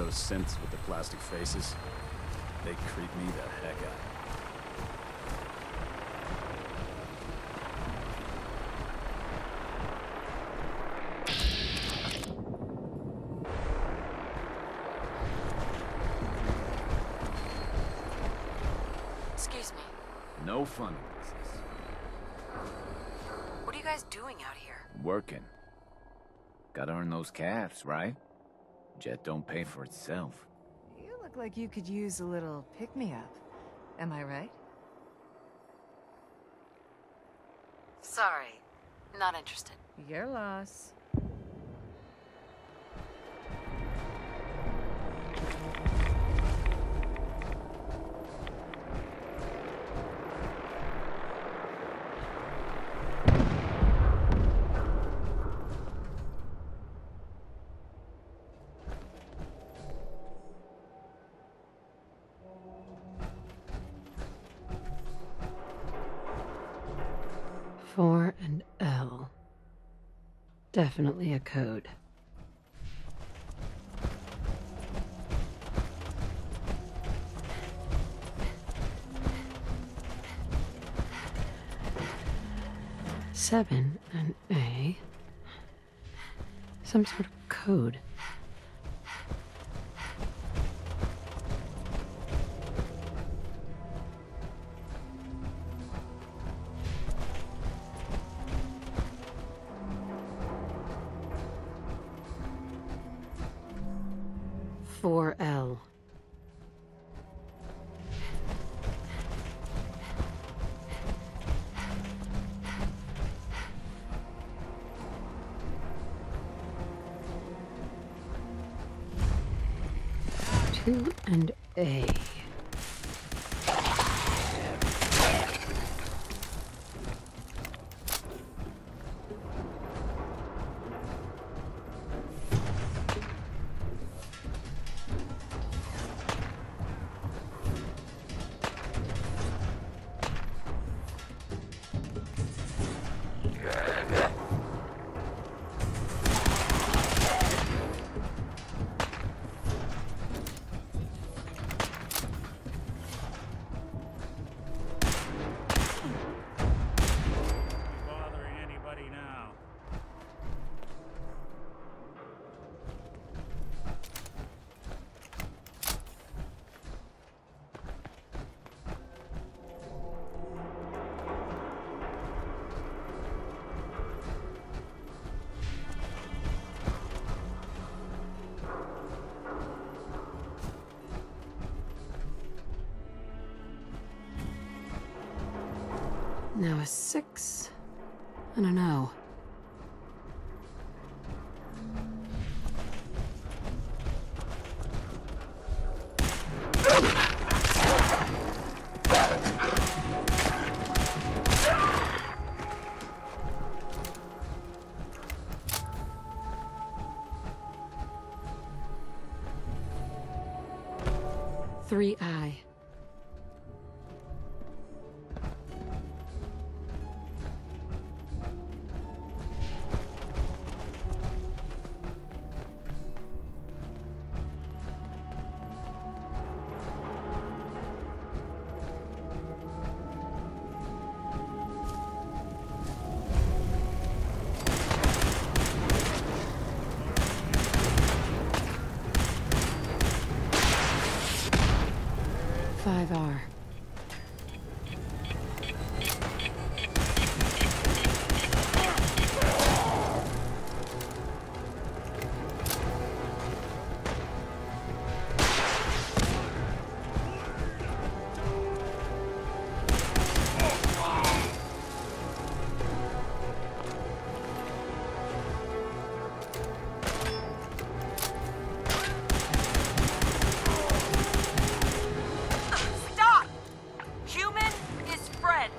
those synths with the plastic faces? They creep me the heck out. Excuse me. No funny business. What are you guys doing out here? Working. Gotta earn those calves, right? Jet don't pay for itself. You look like you could use a little pick-me-up. Am I right? Sorry. Not interested. Your loss. Four and L. Definitely a code. Seven and A. Some sort of code. For L. Two and A. Bothering anybody now? Now a 6 and an O. Three I. Five R. Stop! Human is friend.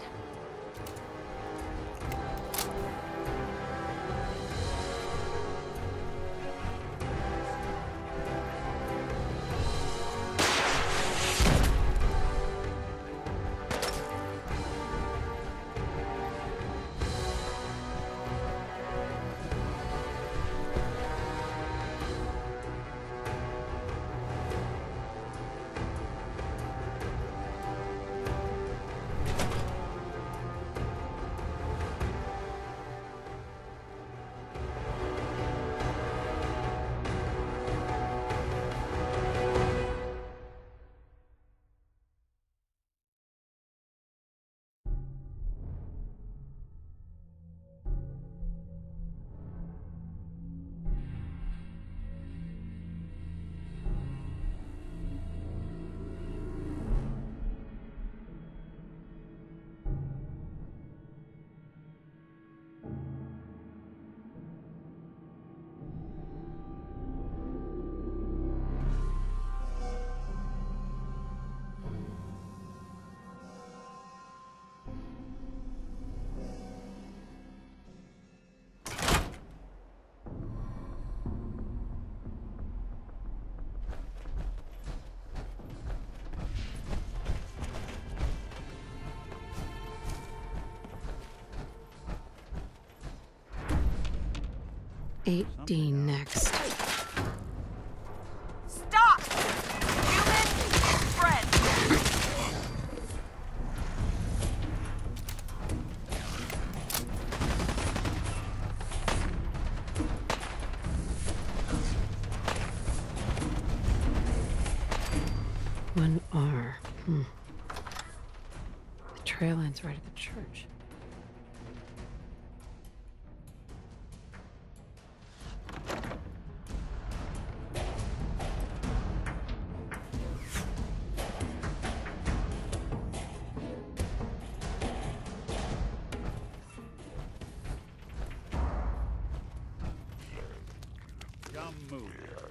8D next. Stop! Human is friend. One R. The trail ends right at the church. Dumb move.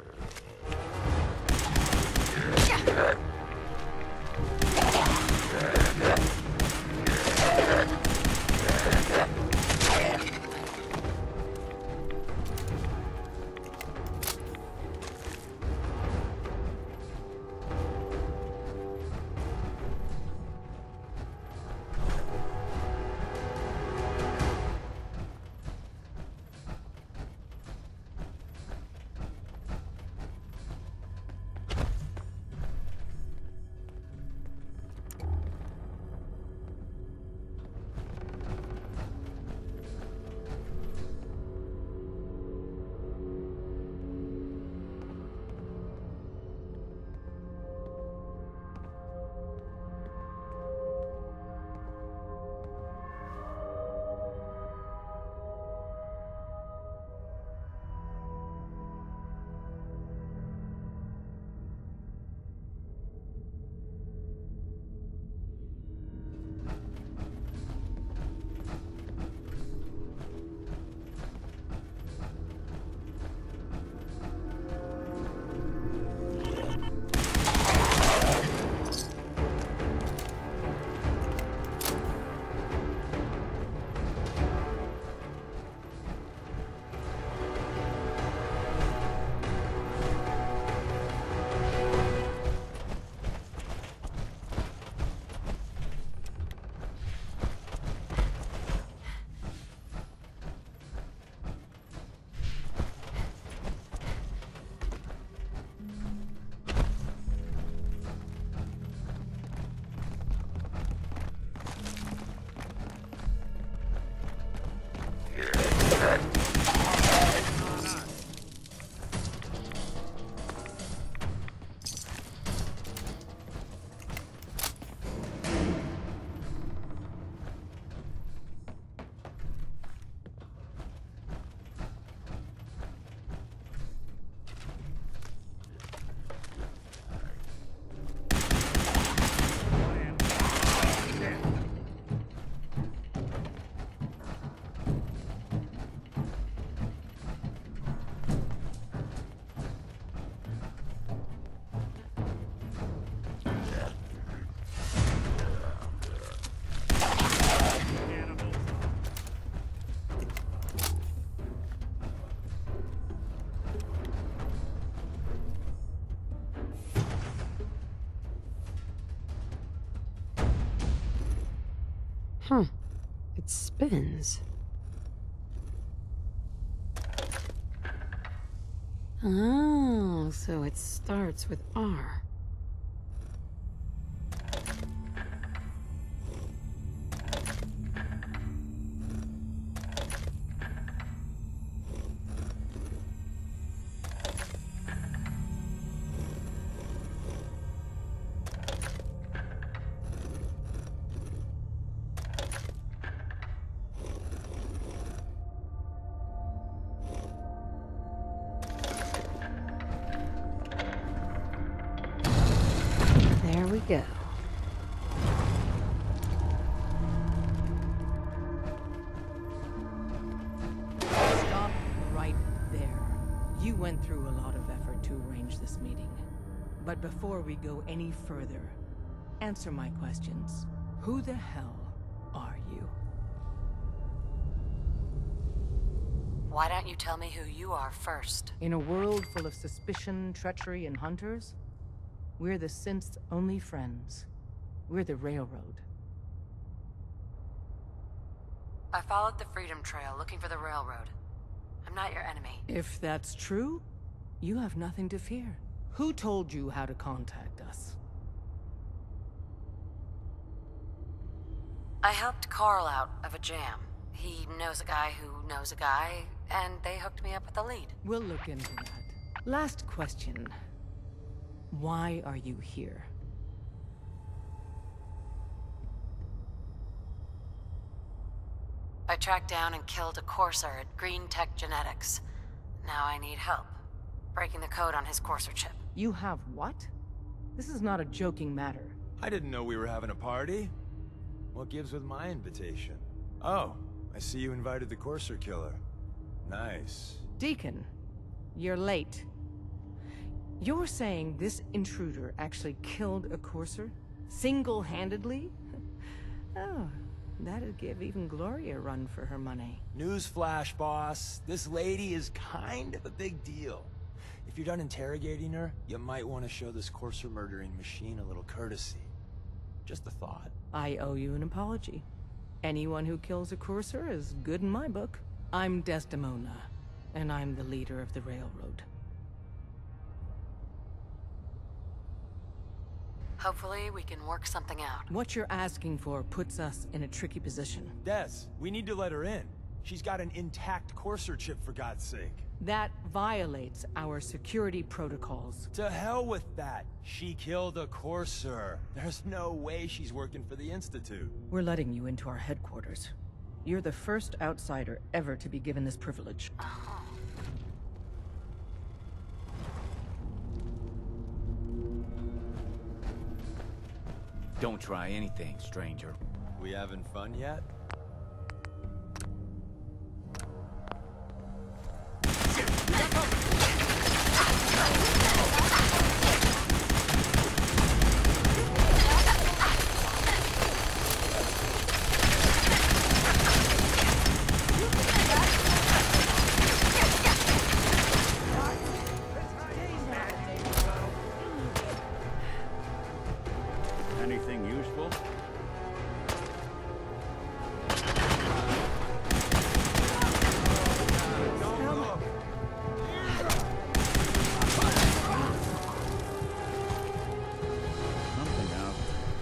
Huh. It spins. Oh, so it starts with R. There we go. Stop right there. You went through a lot of effort to arrange this meeting. But before we go any further, answer my questions. Who the hell are you? Why don't you tell me who you are first? In a world full of suspicion, treachery, and hunters, we're the synth's only friends. We're the Railroad. I followed the Freedom Trail looking for the railroad. I'm not your enemy. If that's true, you have nothing to fear. Who told you how to contact us? I helped Carl out of a jam. He knows a guy who knows a guy, and they hooked me up with a lead. We'll look into that. Last question. Why are you here? I tracked down and killed a Courser at Green Tech Genetics. Now I need help. Breaking the code on his Courser chip. You have what? This is not a joking matter. I didn't know we were having a party. What gives with my invitation? Oh, I see you invited the Courser killer. Nice. Deacon, you're late. You're saying this intruder actually killed a Courser? Single-handedly? Oh, that'd give even Gloria a run for her money. Newsflash, boss. This lady is kind of a big deal. If you're done interrogating her, you might want to show this Courser murdering machine a little courtesy. Just a thought. I owe you an apology. Anyone who kills a Courser is good in my book. I'm Desdemona, and I'm the leader of the Railroad. Hopefully, we can work something out. What you're asking for puts us in a tricky position. Des, we need to let her in. She's got an intact Courser chip, for God's sake. That violates our security protocols. To hell with that. She killed a Courser. There's no way she's working for the Institute. We're letting you into our headquarters. You're the first outsider ever to be given this privilege. Don't try anything, stranger. We having fun yet? Anything useful? Something out.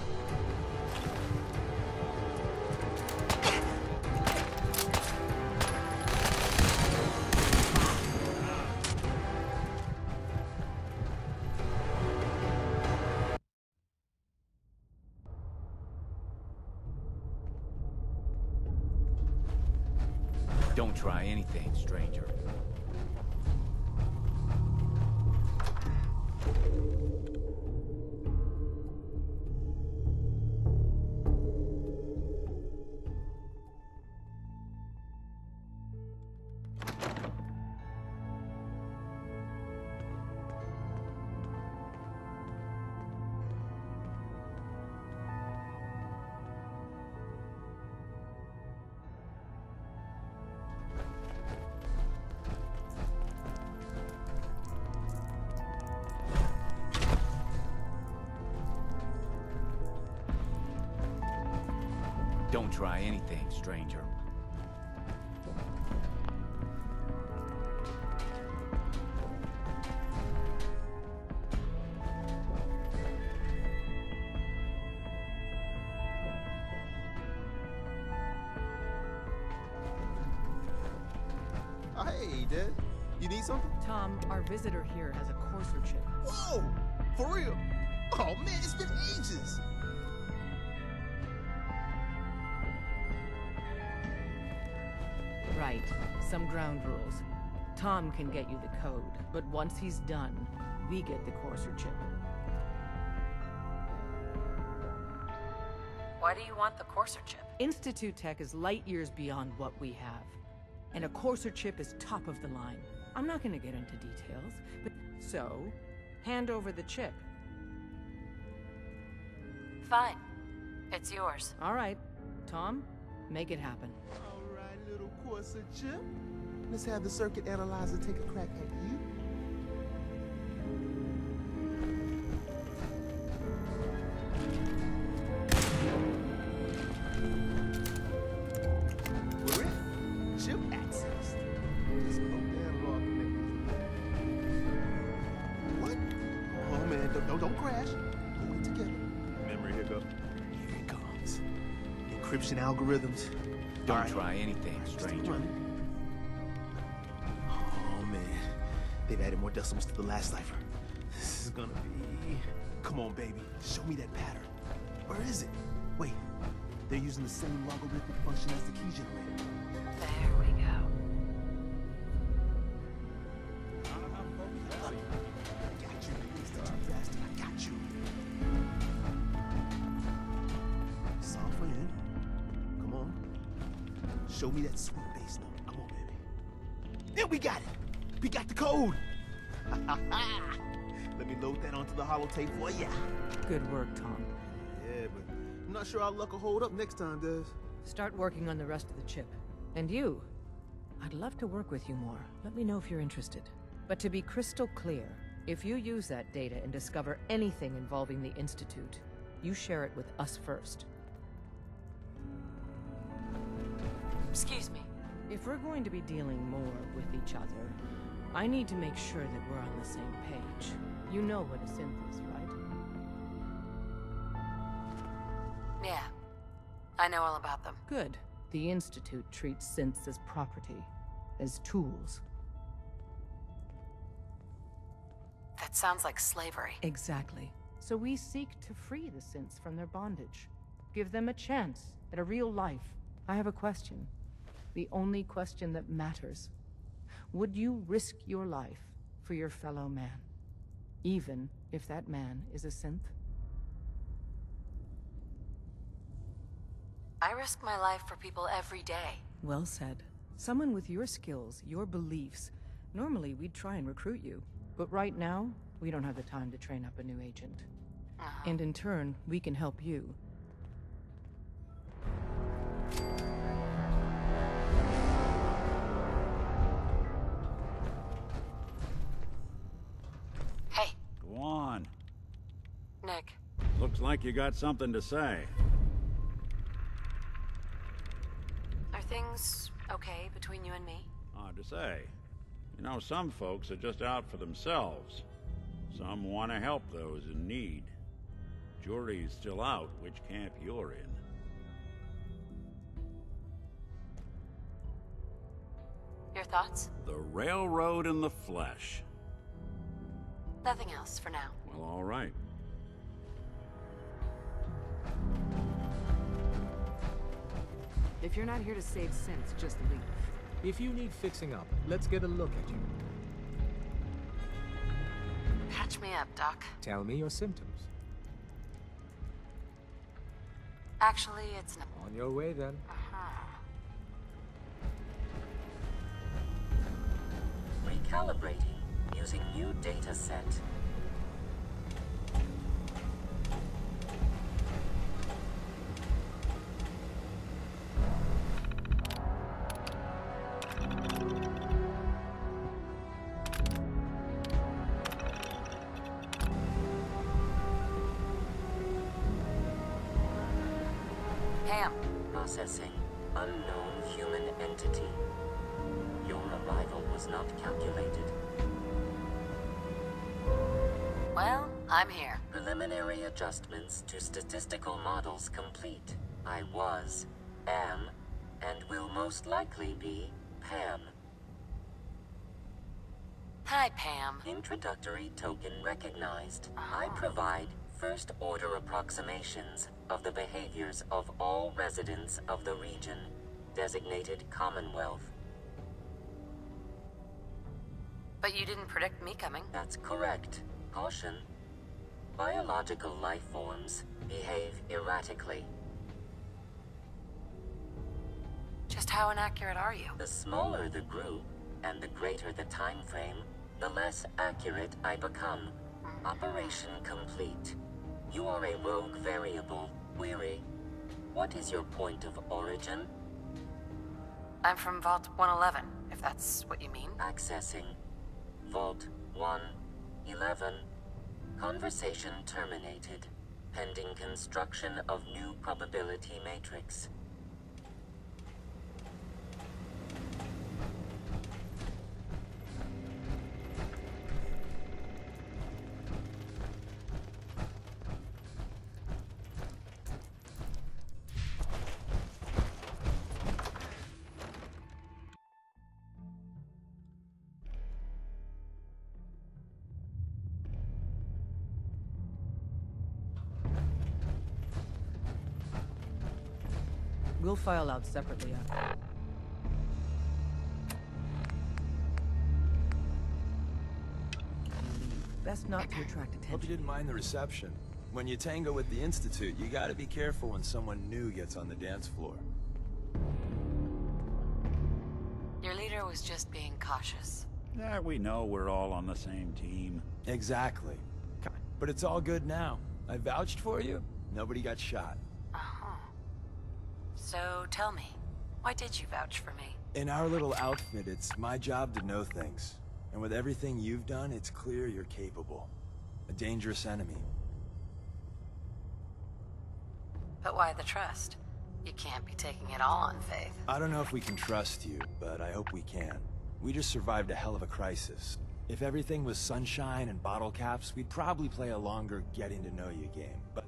Don't try anything, stranger. Don't try anything, stranger. Hey, Dad. You need something? Tom, our visitor here has a Courser chip. Whoa! For real? Oh, man, it's been ages. Right. Some ground rules. Tom can get you the code, but once he's done, we get the Courser chip. Why do you want the Courser chip? Institute Tech is light years beyond what we have. And a Courser chip is top of the line. I'm not gonna get into details, but so, hand over the chip. Fine. It's yours. All right. Tom, make it happen. All right, little Courser chip. Let's have the circuit analyzer take a crack at you. We're in. Chip access. Just encryption algorithms. Don't All right. try anything, stranger. Oh man, they've added more decimals to the last cipher. This is gonna be... Come on, baby, show me that pattern. Where is it? Wait, they're using the same logarithmic function as the key generator. There we go. I got you. It's too fast. I got you. Soft friend. Come on. Show me that sweet bass note. Come on, baby. There, we got it. We got the code. Let me load that onto the holotape for ya. Good work, Tom. Yeah, but I'm not sure our luck will hold up next time, Des. Start working on the rest of the chip. And you, I'd love to work with you more. Let me know if you're interested. But to be crystal clear, if you use that data and discover anything involving the Institute, you share it with us first. Excuse me. If we're going to be dealing more with each other, I need to make sure that we're on the same page. You know what a synth is, right? Yeah. I know all about them. Good. The Institute treats synths as property, as tools. That sounds like slavery. Exactly. So we seek to free the synths from their bondage. Give them a chance at a real life. I have a question. The only question that matters. Would you risk your life for your fellow man? Even if that man is a synth? I risk my life for people every day. Well said. Someone with your skills, your beliefs. Normally, we'd try and recruit you. But right now, we don't have the time to train up a new agent. And in turn, we can help you. Hey, Go on. Nick. Looks like you got something to say. Are things okay between you and me? Hard to say. You know, some folks are just out for themselves. Some want to help those in need. Jury's still out which camp you're in. Your thoughts? The railroad in the flesh. Nothing else for now. Well, all right. If you're not here to save synths, just leave. If you need fixing up, let's get a look at you. Patch me up, Doc. Tell me your symptoms. Actually, it's not. On your way then. Recalibrating using new data set. Pam. Processing. Unknown human entity. Your arrival was not calculated. Well, I'm here. Preliminary adjustments to statistical models complete. I was, am, and will most likely be Pam. Hi, Pam. Introductory token recognized. I provide first-order approximations of the behaviors of all residents of the region, designated Commonwealth. But you didn't predict me coming. That's correct. Caution. Biological life forms behave erratically. Just how inaccurate are you? The smaller the group, and the greater the time frame, the less accurate I become. Operation complete. You are a rogue variable. Weary. What is your point of origin? I'm from Vault 111, if that's what you mean. Accessing. Vault 111. Conversation terminated. Pending construction of new probability matrix. We'll file out separately after. Best not to attract attention. Hope you didn't mind the reception. When you tango with the Institute, you gotta be careful when someone new gets on the dance floor. Your leader was just being cautious. Yeah, we know we're all on the same team. Exactly. But it's all good now. I vouched for you. Nobody got shot. Uh-huh. So tell me, why did you vouch for me? In our little outfit, it's my job to know things. And with everything you've done, it's clear you're capable. A dangerous enemy. But why the trust? You can't be taking it all on faith. I don't know if we can trust you, but I hope we can. We just survived a hell of a crisis. If everything was sunshine and bottle caps, we'd probably play a longer getting-to-know-you game, but...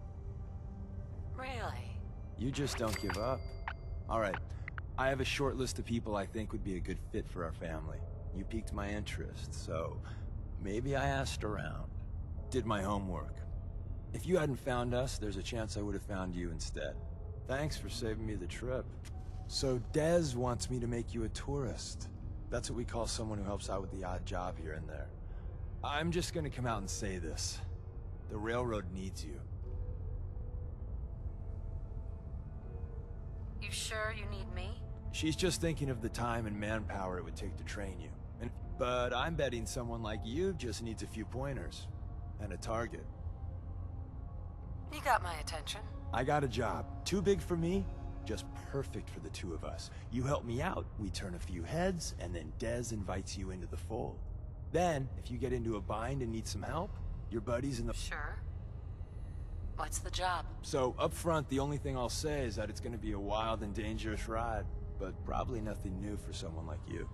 Really? You just don't give up. Alright, I have a short list of people I think would be a good fit for our family. You piqued my interest, so maybe I asked around. Did my homework. If you hadn't found us, there's a chance I would have found you instead. Thanks for saving me the trip. So Dez wants me to make you a tourist. That's what we call someone who helps out with the odd job here and there. I'm just gonna come out and say this. The railroad needs you. You sure you need me? She's just thinking of the time and manpower it would take to train you. But I'm betting someone like you just needs a few pointers. And a target. You got my attention. I got a job. Too big for me, just perfect for the two of us. You help me out, we turn a few heads, and then Dez invites you into the fold. Then, if you get into a bind and need some help, your buddies in the... Sure. What's the job? So, up front, the only thing I'll say is that it's gonna be a wild and dangerous ride, but probably nothing new for someone like you.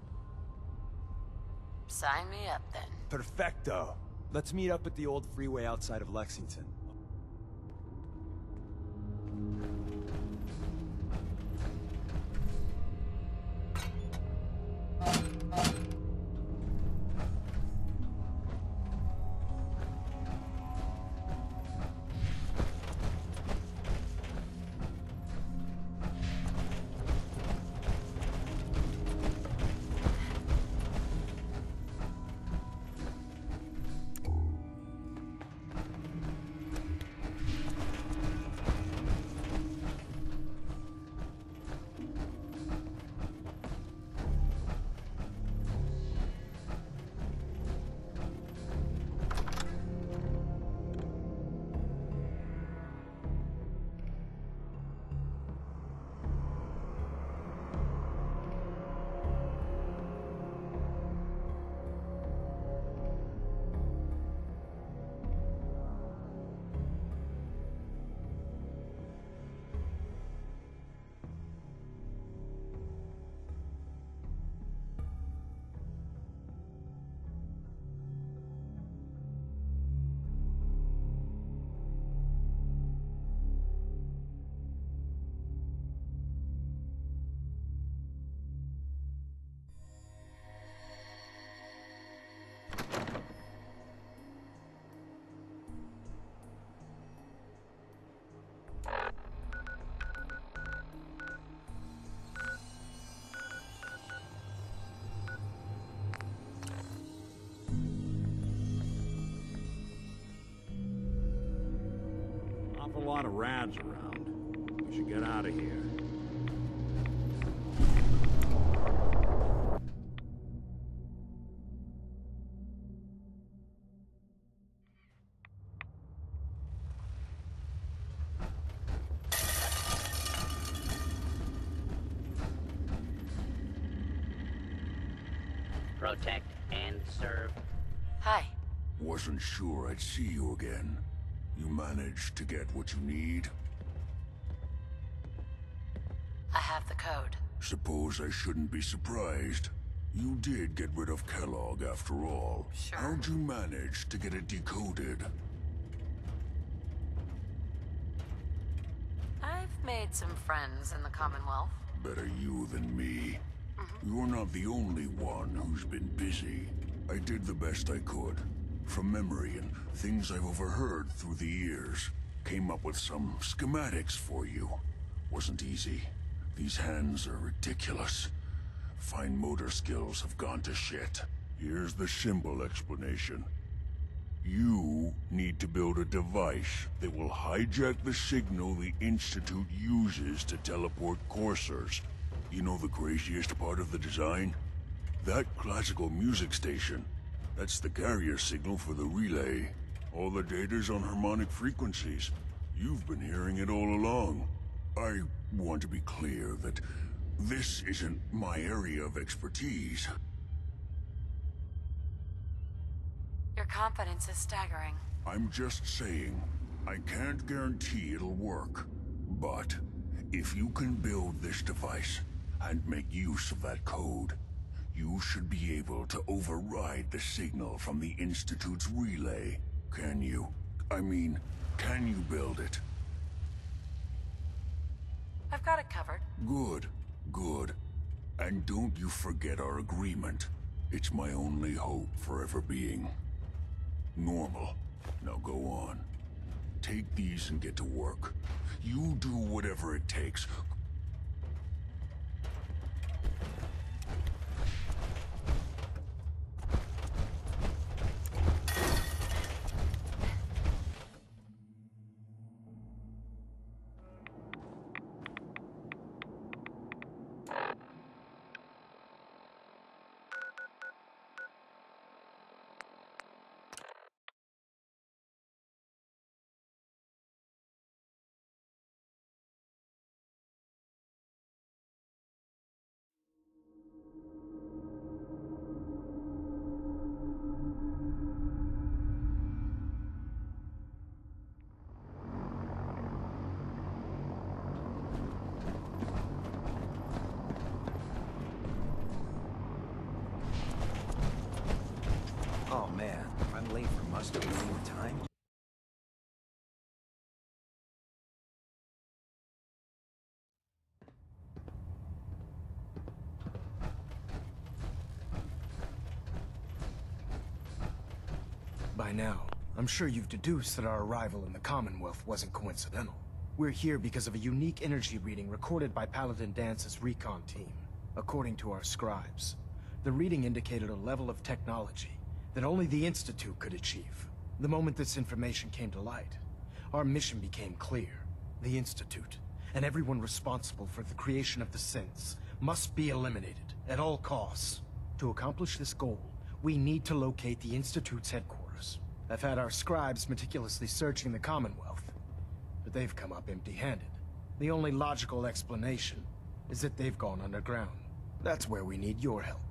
Sign me up, then. Perfecto. Let's meet up at the old freeway outside of Lexington. A lot of rads around. We should get out of here. Protect and serve. Hi. Wasn't sure I'd see you again. You managed to get what you need? I have the code. Suppose I shouldn't be surprised. You did get rid of Kellogg after all. Sure. How'd you manage to get it decoded? I've made some friends in the Commonwealth. Better you than me. You're not the only one who's been busy. I did the best I could. From memory and things I've overheard through the years. Came up with some schematics for you. wasn't easy. These hands are ridiculous. Fine motor skills have gone to shit. Here's the simple explanation. You need to build a device that will hijack the signal the Institute uses to teleport coursers. You know the craziest part of the design? That classical music station. That's the carrier signal for the relay. All the data's on harmonic frequencies. You've been hearing it all along. I want to be clear that this isn't my area of expertise. Your confidence is staggering. I'm just saying, I can't guarantee it'll work. But if you can build this device and make use of that code, you should be able to override the signal from the Institute's relay. Can you? I mean, can you build it? I've got it covered. Good, good. And don't you forget our agreement. It's my only hope for ever being normal. Now go on. Take these and get to work. You do whatever it takes. Oh man, I'm late for muster one more time. By now, I'm sure you've deduced that our arrival in the Commonwealth wasn't coincidental. We're here because of a unique energy reading recorded by Paladin Dance's recon team. According to our scribes, the reading indicated a level of technology that only the Institute could achieve. The moment this information came to light, our mission became clear. The Institute, and everyone responsible for the creation of the synths, must be eliminated at all costs. To accomplish this goal, we need to locate the Institute's headquarters. I've had our scribes meticulously searching the Commonwealth, but they've come up empty-handed. The only logical explanation is that they've gone underground. That's where we need your help.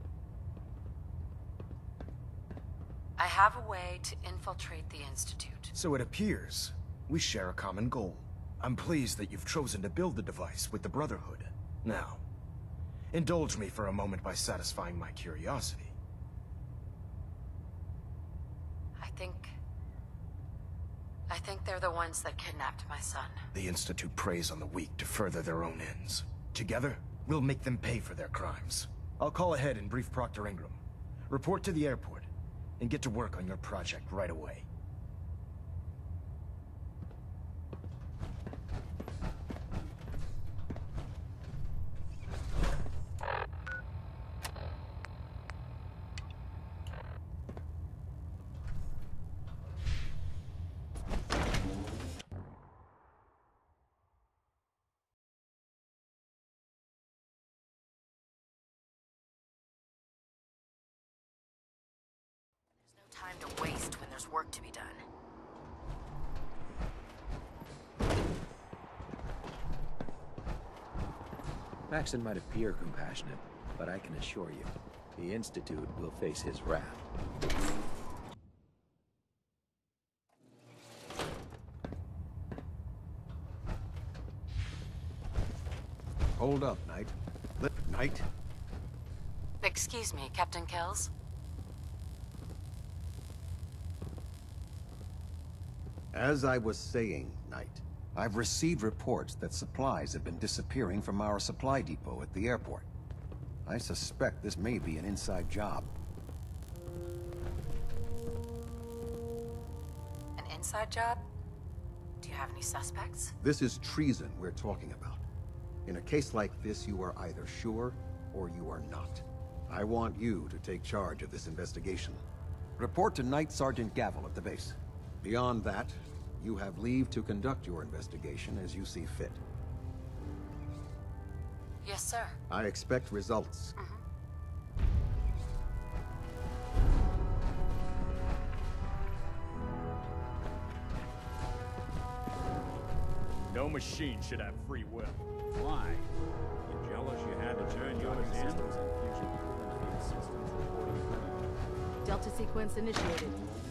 I have a way to infiltrate the Institute. So it appears we share a common goal. I'm pleased that you've chosen to build the device with the Brotherhood. Now, indulge me for a moment by satisfying my curiosity. I think they're the ones that kidnapped my son. The Institute preys on the weak to further their own ends. Together, we'll make them pay for their crimes. I'll call ahead and brief Proctor Ingram. Report to the airport, and get to work on your project right away. Time to waste when there's work to be done. Paxton might appear compassionate, but I can assure you, the Institute will face his wrath. Hold up, Knight. Knight? Excuse me, Captain Kells? As I was saying, Knight, I've received reports that supplies have been disappearing from our supply depot at the airport. I suspect this may be an inside job. An inside job? Do you have any suspects? This is treason we're talking about. In a case like this, you are either sure or you are not. I want you to take charge of this investigation. Report to Night Sergeant Gavel at the base. Beyond that, you have leave to conduct your investigation as you see fit. Yes, sir. I expect results. No machine should have free will. Why? You jealous you had to turn yours in? Delta sequence initiated.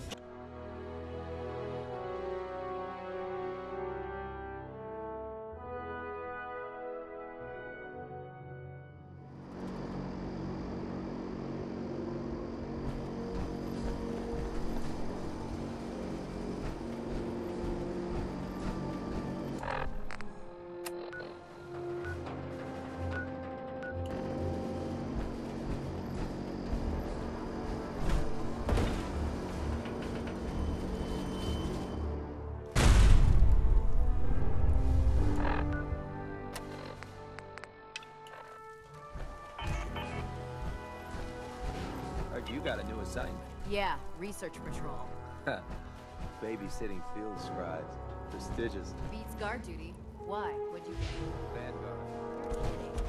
You got a new assignment. Yeah, research patrol. Babysitting field scribes. Prestigious. Beats guard duty. Why? What'd you get? Vanguard.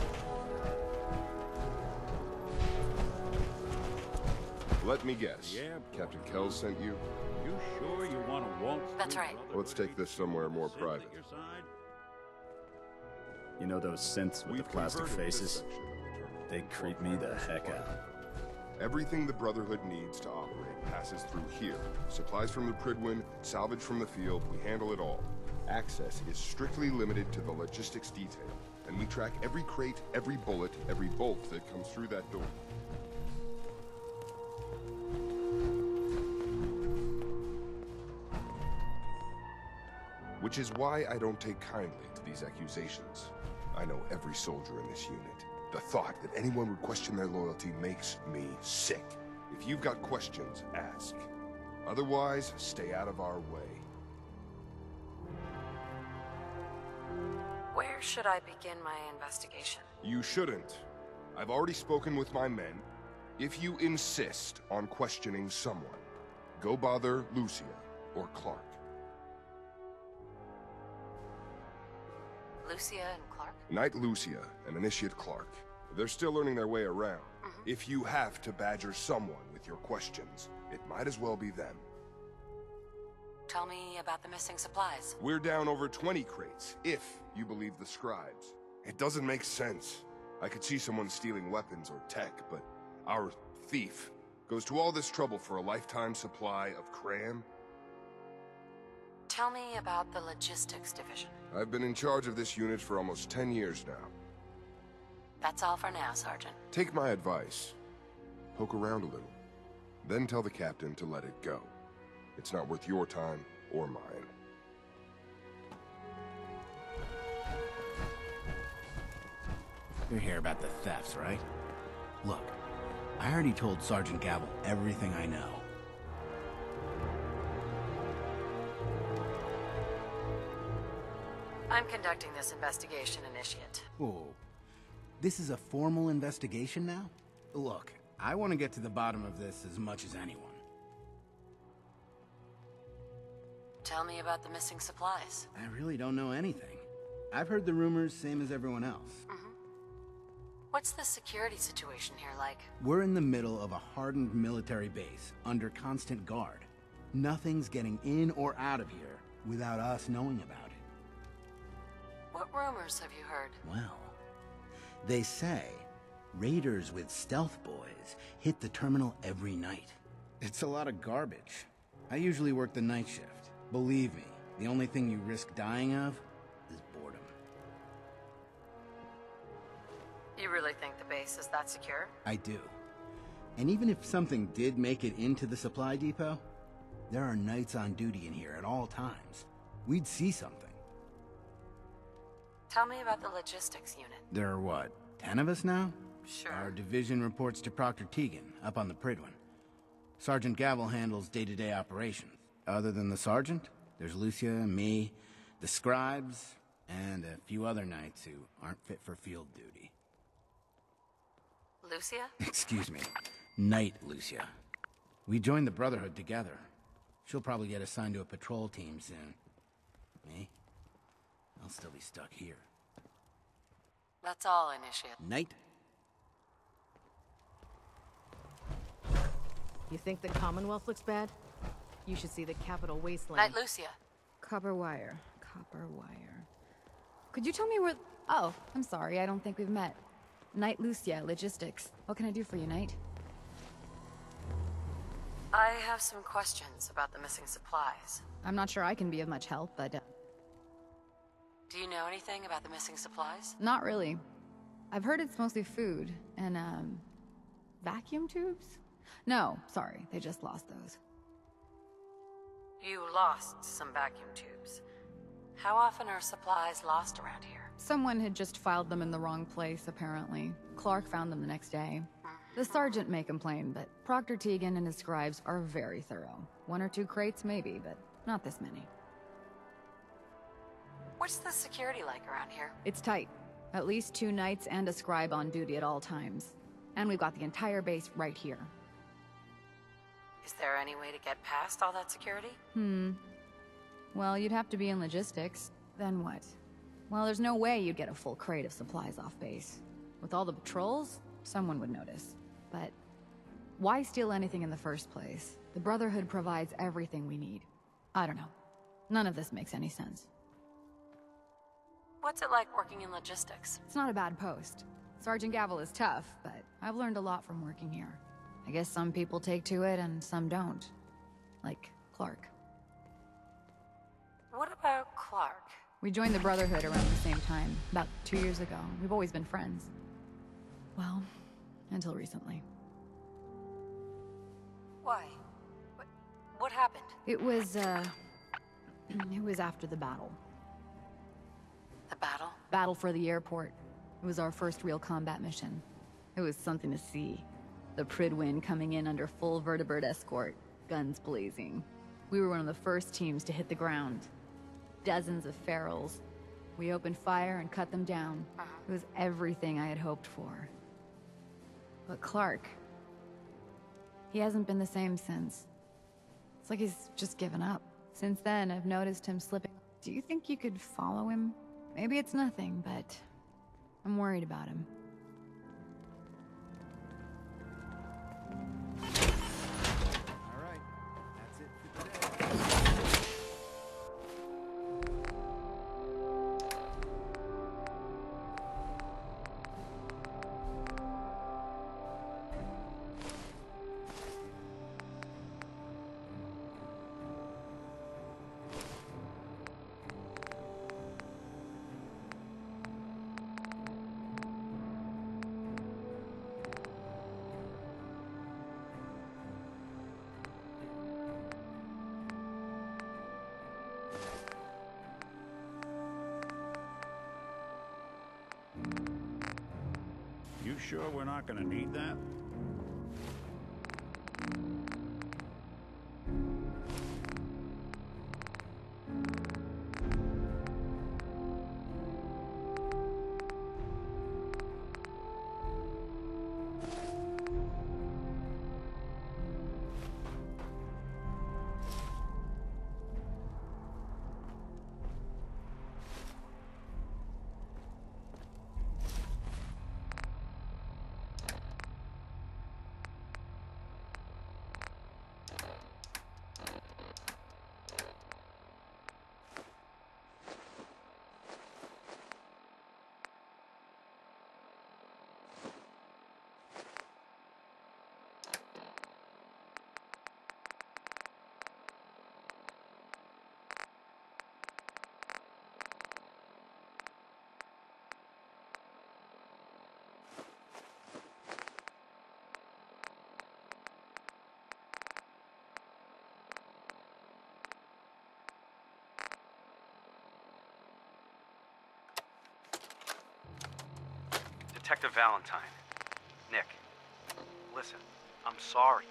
Let me guess. Yeah, Captain Kells sent you? You sure you want to waltz? That's right. Let's take this somewhere more private. You know those synths with the plastic faces? They creep me the heck out. Everything the Brotherhood needs to operate passes through here. Supplies from the Prydwen, salvage from the field, we handle it all. Access is strictly limited to the logistics detail, and we track every crate, every bullet, every bolt that comes through that door. Which is why I don't take kindly to these accusations. I know every soldier in this unit. The thought that anyone would question their loyalty makes me sick. If you've got questions, ask. Otherwise, stay out of our way. Where should I begin my investigation? You shouldn't. I've already spoken with my men. If you insist on questioning someone, go bother Lucia or Clark. Lucia and Clark? Knight Lucia and Initiate Clark. They're still learning their way around. If you have to badger someone with your questions, it might as well be them. Tell me about the missing supplies. We're down over 20 crates, if you believe the scribes. It doesn't make sense. I could see someone stealing weapons or tech, but our thief goes to all this trouble for a lifetime supply of cram. Tell me about the logistics division. I've been in charge of this unit for almost 10 years now. That's all for now, Sergeant. Take my advice. Poke around a little. Then tell the captain to let it go. It's not worth your time or mine. You're here about the thefts, right? Look, I already told Sergeant Gavel everything I know. I'm conducting this investigation, Initiate. Whoa. This is a formal investigation now? Look, I want to get to the bottom of this as much as anyone. Tell me about the missing supplies. I really don't know anything. I've heard the rumors, same as everyone else. What's the security situation here like? We're in the middle of a hardened military base, under constant guard. Nothing's getting in or out of here without us knowing about it. What rumors have you heard? Well, they say raiders with stealth boys hit the terminal every night. It's a lot of garbage. I usually work the night shift. Believe me, the only thing you risk dying of is boredom. You really think the base is that secure? I do. And even if something did make it into the supply depot, there are knights on duty in here at all times. We'd see something. Tell me about the logistics unit. There are what, 10 of us now? Sure. Our division reports to Proctor Tegan, up on the Prydwen. Sergeant Gavel handles day-to-day operations. Other than the sergeant, there's Lucia, me, The scribes, and a few other knights who aren't fit for field duty. Lucia? Excuse me. Knight Lucia. We joined the Brotherhood together. She'll probably get assigned to a patrol team soon. Me? I'll still be stuck here. That's all, Initiate. Knight? You think the Commonwealth looks bad? You should see the Capital Wasteland. Knight Lucia. Copper wire. Copper wire. Could you tell me where... Oh, I'm sorry, I don't think we've met. Knight Lucia, Logistics. What can I do for you, Knight? I have some questions about the missing supplies. I'm not sure I can be of much help, but... Do you know anything about the missing supplies? Not really. I've heard it's mostly food, and, vacuum tubes? No, sorry, they just lost those. You lost some vacuum tubes. How often are supplies lost around here? Someone had just filed them in the wrong place, apparently. Clark found them the next day. The sergeant may complain, but Proctor Teagan and his scribes are very thorough. 1 or 2 crates, maybe, but not this many. What's the security like around here? It's tight. At least 2 knights and a scribe on duty at all times. And we've got the entire base right here. Is there any way to get past all that security? Well, you'd have to be in logistics. Then what? Well, there's no way you'd get a full crate of supplies off base. With all the patrols, someone would notice. But why steal anything in the first place? The Brotherhood provides everything we need. I don't know. None of this makes any sense. What's it like working in logistics? It's not a bad post. Sergeant Gavel is tough, but I've learned a lot from working here. I guess some people take to it and some don't. Like Clark. What about Clark? We joined the Brotherhood around the same time, about 2 years ago. We've always been friends. Well, until recently. Why? What happened? It was after the battle. The battle? Battle for the airport. It was our first real combat mission. It was something to see. The Prydwen coming in under full vertebrate escort, guns blazing. We were one of the first teams to hit the ground. Dozens of ferals. We opened fire and cut them down. It was everything I had hoped for. But Clark... he hasn't been the same since. It's like he's just given up. Since then, I've noticed him slipping. Do you think you could follow him? Maybe it's nothing, but I'm worried about him. All right, that's it for today. You sure we're not gonna need that? Detective Valentine. Nick. Listen, I'm sorry.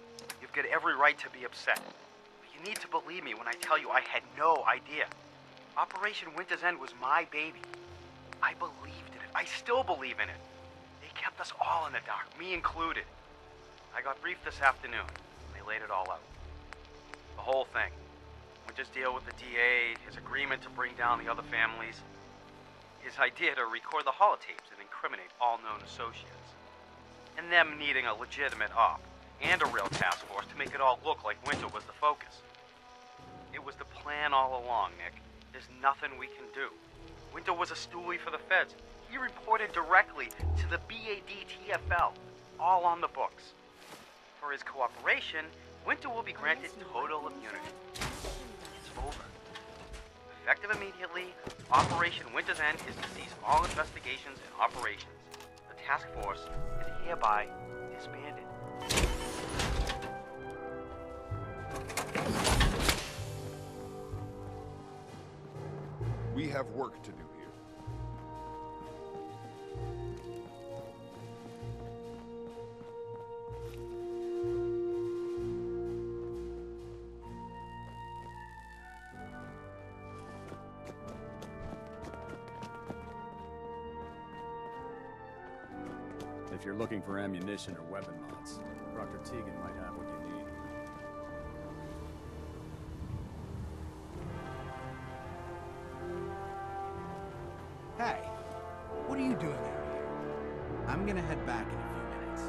You've got every right to be upset. But you need to believe me when I tell you I had no idea. Operation Winter's End was my baby. I believed in it. I still believe in it. They kept us all in the dark, me included. I got briefed this afternoon. They laid it all out. The whole thing. Winter's deal with the DA, his agreement to bring down the other families, his idea to record the holotapes and incriminate all known associates, and them needing a legitimate op and a real task force to make it all look like Winter was the focus. It was the plan all along, Nick. There's nothing we can do. Winter was a stoolie for the feds. He reported directly to the BAD-TFL, all on the books. For his cooperation, Winter will be granted total immunity. It's over. Effective immediately, Operation Winter's End is to cease all investigations and operations. The task force is hereby disbanded. We have work to do here. If you're looking for ammunition or weapon mods, Dr. Tegan might have what you need. Hey, what are you doing out here? I'm gonna head back in a few minutes.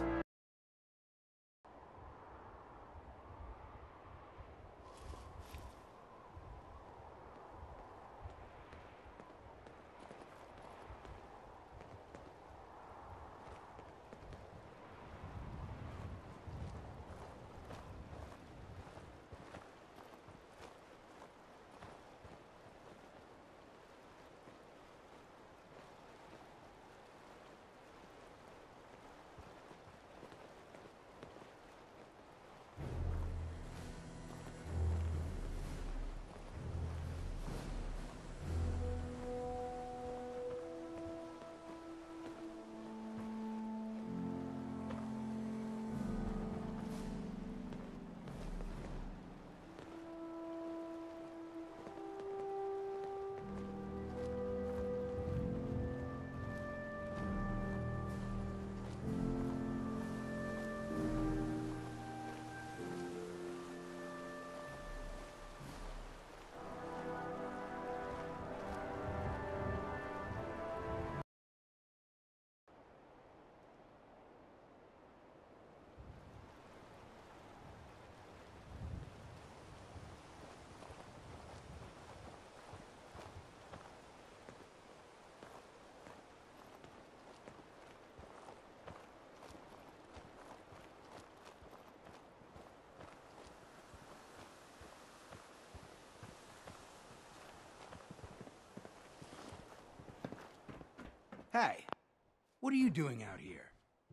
Hey, what are you doing out here?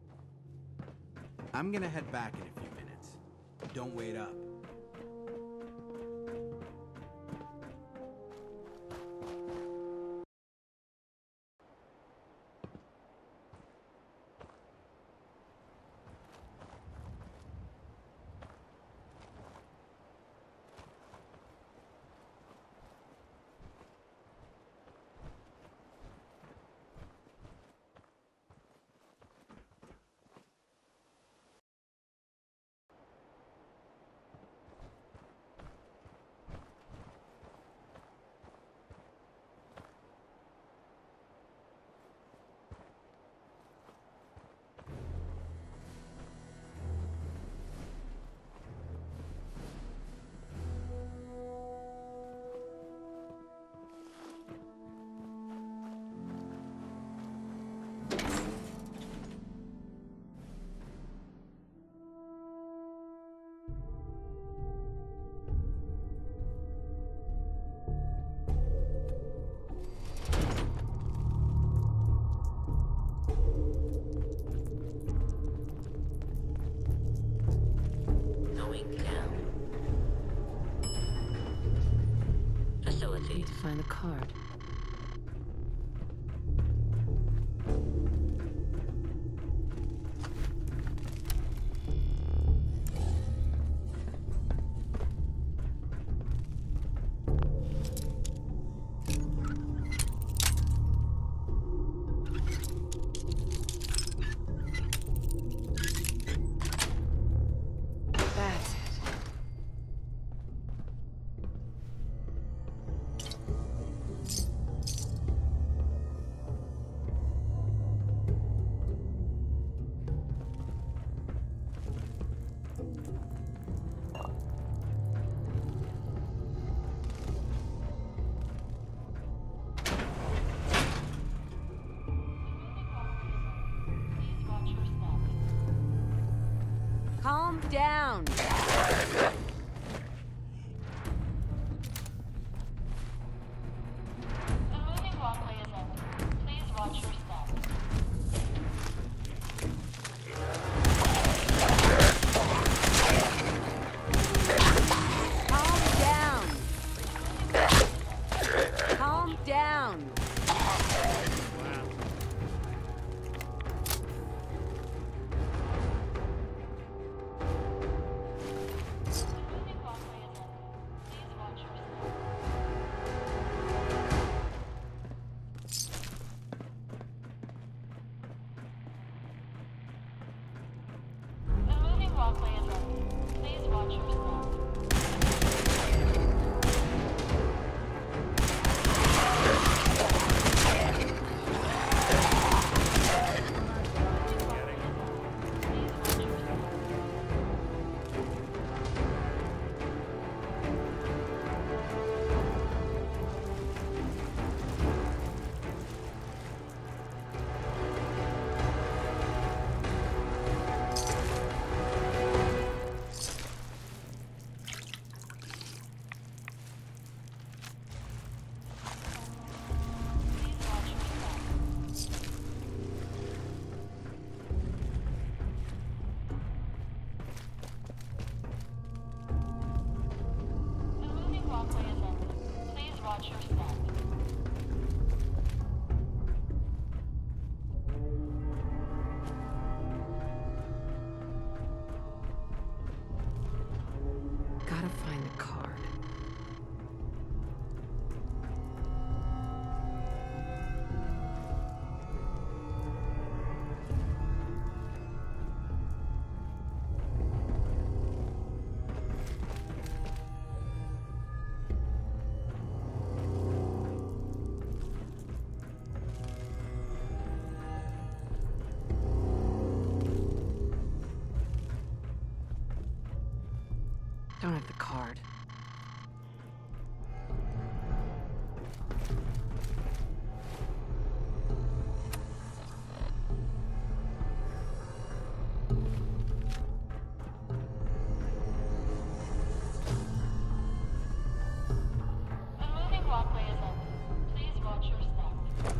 I'm gonna head back in a few minutes. Don't wait up. Need to find the card. Calm down. The moving walkway is ended. Please watch your step. Calm down. The moving walkway is ended. Please watch your step. The moving walkway is ended. Please watch your step. Gotta find the card. Don't have the card. The moving walkway is ended. Please watch your step.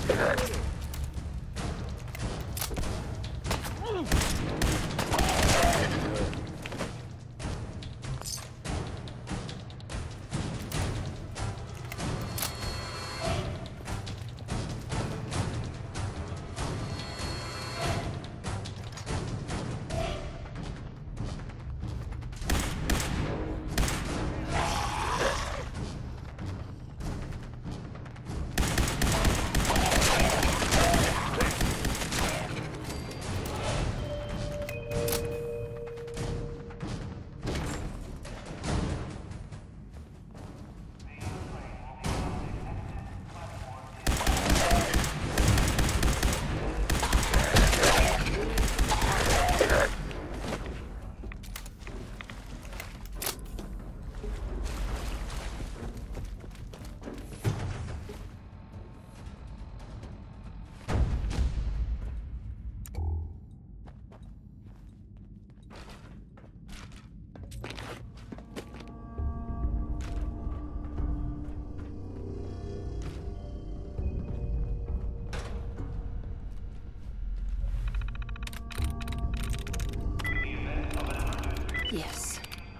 Yes.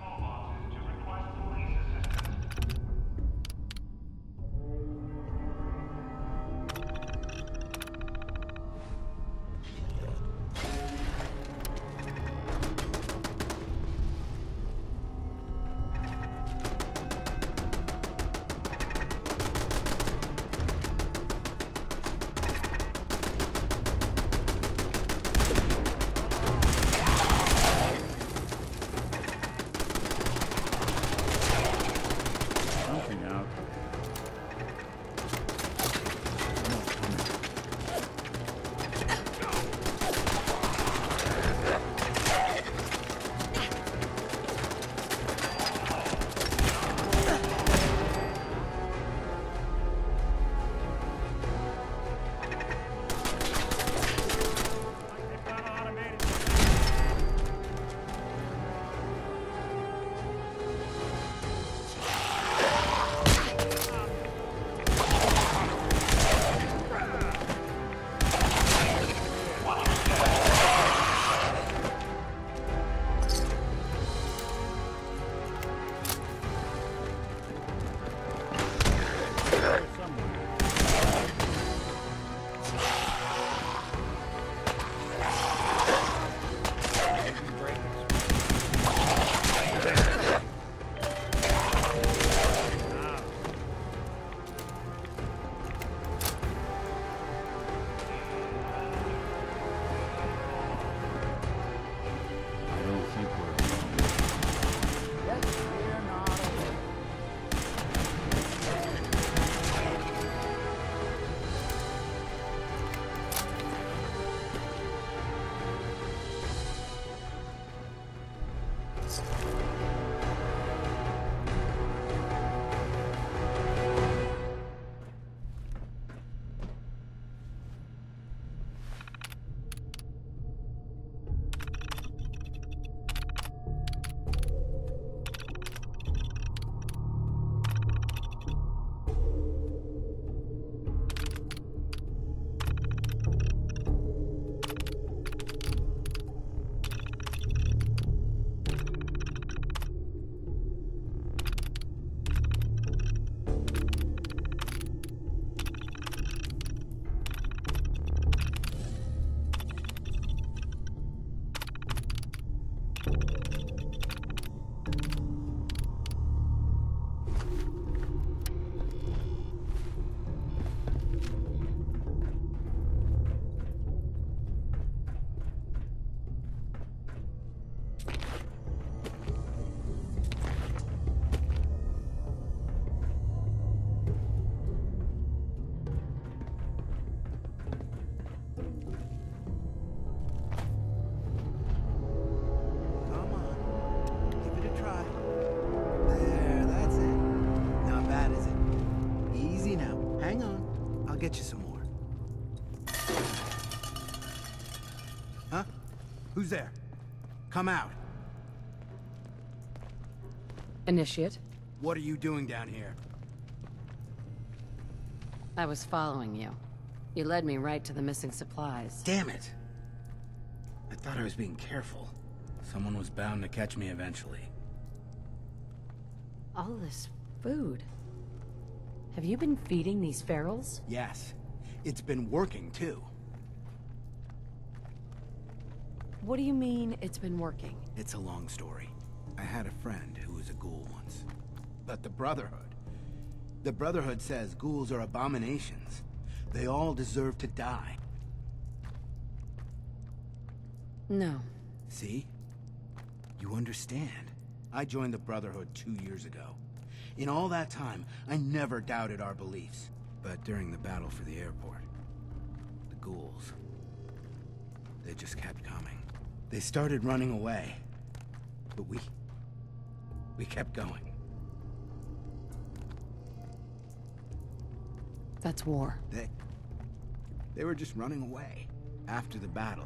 get you some more. Huh? Who's there? Come out. Initiate. What are you doing down here? I was following you. You led me right to the missing supplies. Damn it! I thought I was being careful. Someone was bound to catch me eventually. All this food. Have you been feeding these ferals? Yes. It's been working, too. What do you mean, it's been working? It's a long story. I had a friend who was a ghoul once. But the Brotherhood... The Brotherhood says ghouls are abominations. They all deserve to die. No. See? You understand. I joined the Brotherhood 2 years ago. In all that time, I never doubted our beliefs. But during the battle for the airport, the ghouls... they just kept coming. They started running away. But we kept going. That's war. They were just running away. After the battle,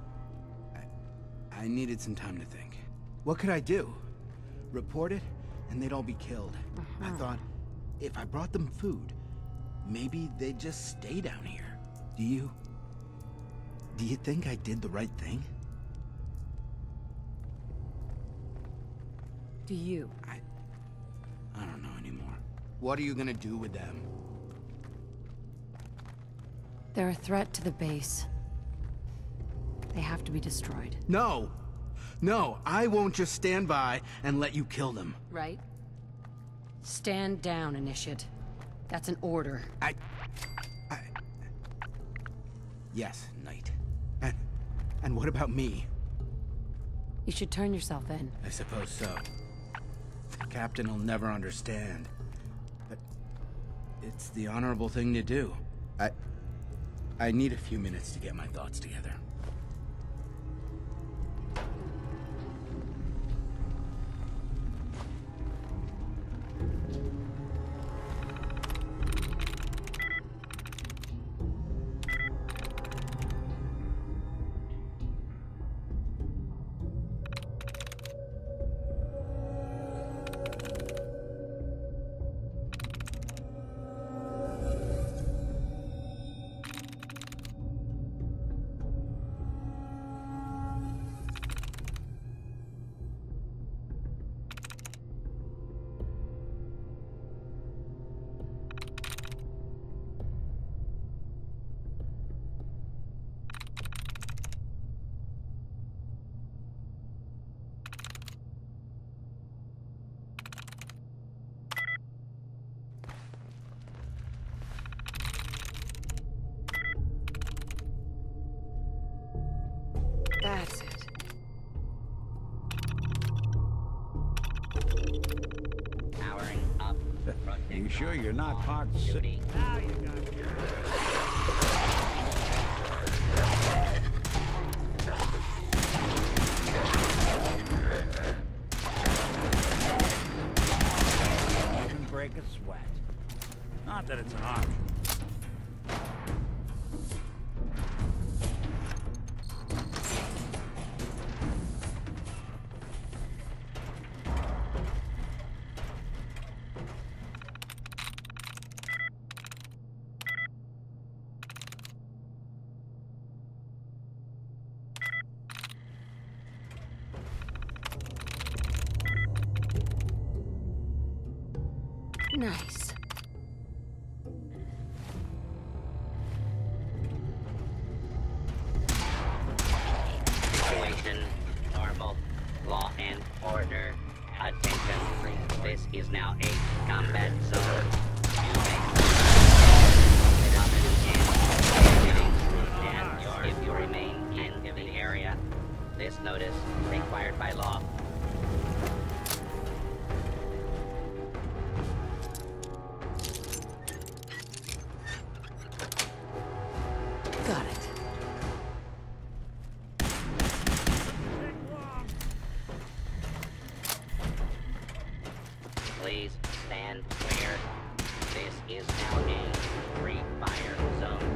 I needed some time to think. What could I do? Report it, and they'd all be killed. I thought, if I brought them food, maybe they'd just stay down here. Do you think I did the right thing? Do you? I don't know anymore. What are you gonna do with them? They're a threat to the base. They have to be destroyed. No! No, I won't just stand by and let you kill them. Right? Stand down, Initiate. That's an order. Yes, Knight. And what about me? You should turn yourself in. I suppose so. The Captain will never understand. But it's the honorable thing to do. I need a few minutes to get my thoughts together. That's it. Powering up. You sure you're not part sick? Now you got it. Even break a sweat. Not that it's an option. Nice. Situation normal. Law and order. Attention. This is now a combat zone. You may if you remain in the area. This notice required by law. Got it. Please stand clear. This is now a free fire zone.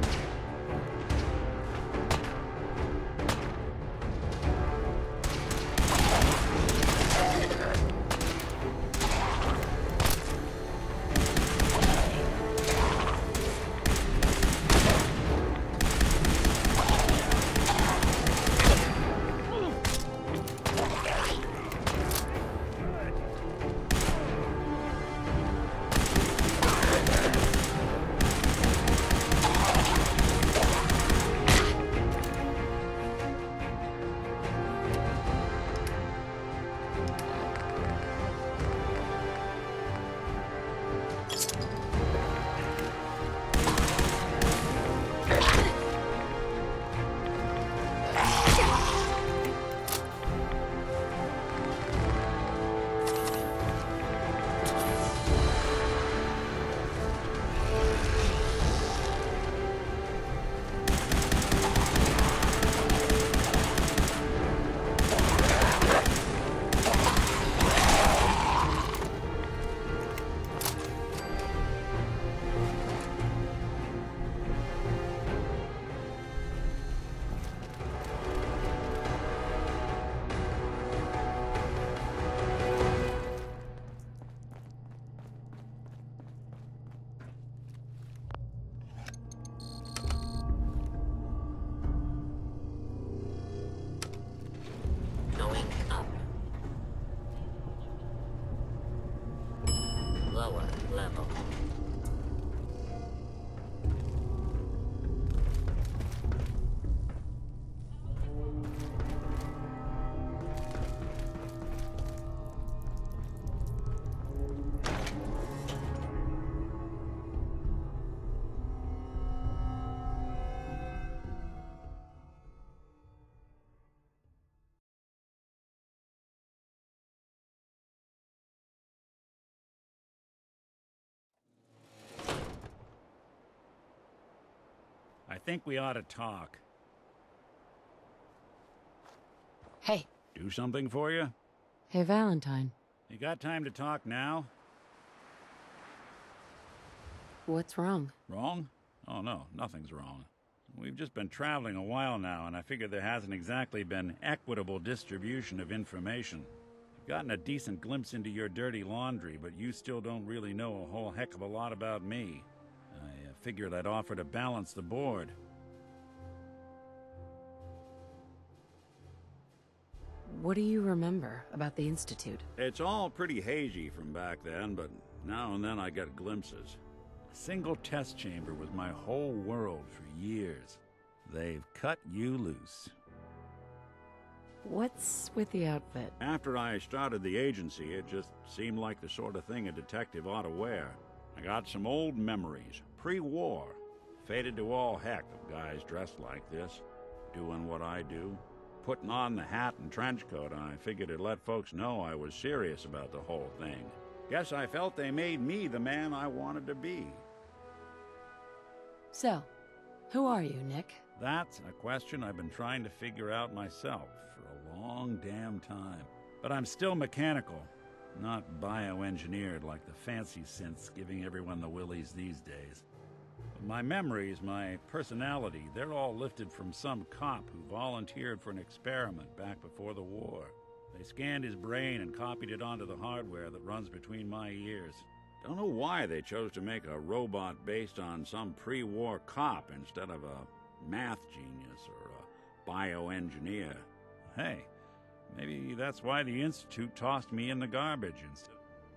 I think we ought to talk. Hey. Do something for you? Hey, Valentine. You got time to talk now? What's wrong? Wrong? Oh no, nothing's wrong. We've just been traveling a while now, and I figure there hasn't exactly been equitable distribution of information. I've gotten a decent glimpse into your dirty laundry, but you still don't really know a whole heck of a lot about me. I figured I'd offer to balance the board. What do you remember about the Institute? It's all pretty hazy from back then, but now and then I get glimpses. A single test chamber was my whole world for years. They've cut you loose. What's with the outfit? After I started the agency, it just seemed like the sort of thing a detective ought to wear. I got some old memories, pre-war. Faded to all heck of guys dressed like this, doing what I do. Putting on the hat and trench coat, and I figured it'd let folks know I was serious about the whole thing. Guess I felt they made me the man I wanted to be. So, who are you, Nick? That's a question I've been trying to figure out myself for a long damn time. But I'm still mechanical, not bioengineered like the fancy synths giving everyone the willies these days. But my memories, my personality, they're all lifted from some cop who volunteered for an experiment back before the war. They scanned his brain and copied it onto the hardware that runs between my ears. Don't know why they chose to make a robot based on some pre-war cop instead of a math genius or a bioengineer. Hey, maybe that's why the Institute tossed me in the garbage instead.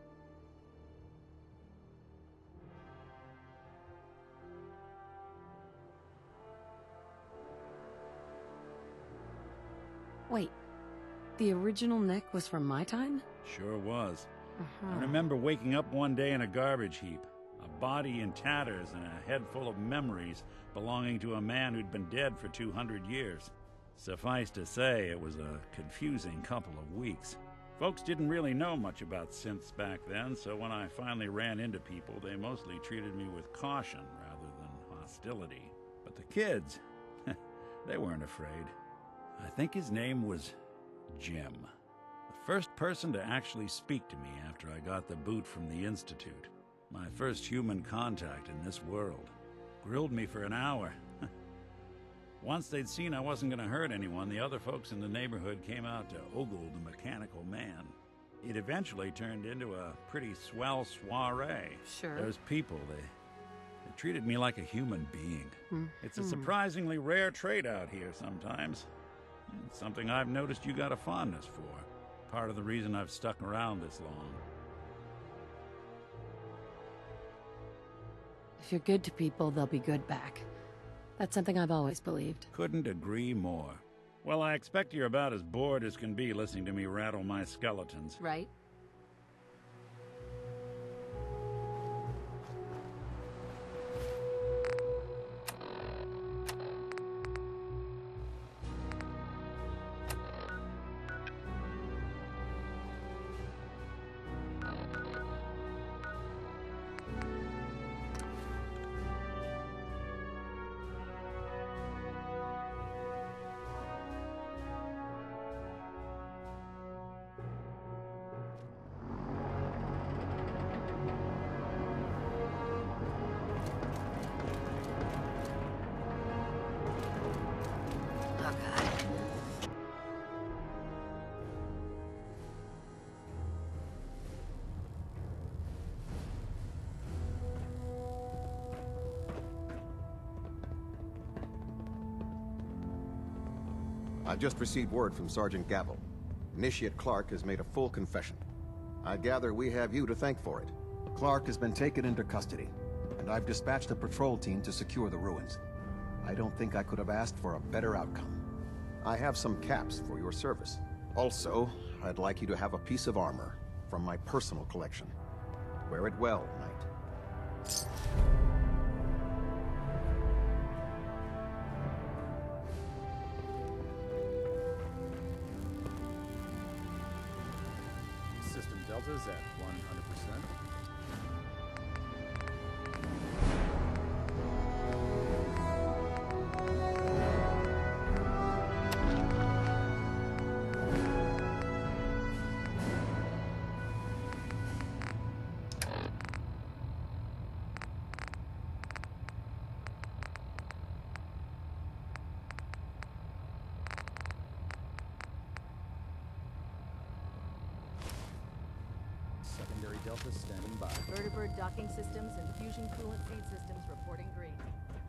Wait, the original Nick was from my time? Sure was. I remember waking up one day in a garbage heap, a body in tatters and a head full of memories belonging to a man who'd been dead for 200 years. Suffice to say, it was a confusing couple of weeks. Folks didn't really know much about synths back then, so when I finally ran into people, they mostly treated me with caution rather than hostility. But the kids, they weren't afraid. I think his name was Jim. The first person to actually speak to me after I got the boot from the Institute. My first human contact in this world. Grilled me for an hour. Once they'd seen I wasn't going to hurt anyone, the other folks in the neighborhood came out to ogle the mechanical man. It eventually turned into a pretty swell soiree. Sure. Those people, they treated me like a human being. It's a surprisingly rare trait out here sometimes. It's something I've noticed you got a fondness for. Part of the reason I've stuck around this long. If you're good to people, they'll be good back. That's something I've always believed. Couldn't agree more. Well, I expect you're about as bored as can be listening to me rattle my skeletons. Right? I've just received word from Sergeant Gavel. Initiate Clark has made a full confession. I gather we have you to thank for it. Clark has been taken into custody, and I've dispatched a patrol team to secure the ruins. I don't think I could have asked for a better outcome. I have some caps for your service. Also, I'd like you to have a piece of armor from my personal collection. Wear it well, Knight. System Delta's at 100%. Secondary Delta standing by. Vertibird docking systems and fusion coolant feed systems reporting green.